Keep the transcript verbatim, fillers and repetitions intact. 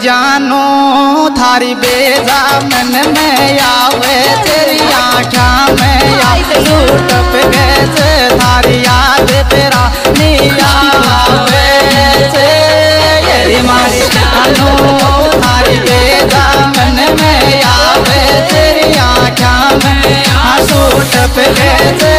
जानो थारी बेजा मन में आवे तेरी आँखा में लूट पे कैसे थारी याद तेरा नहीं आवे से ये मारी जानो थारी बेजा मन में आवे तेरी आँखा में लूट पे कैसे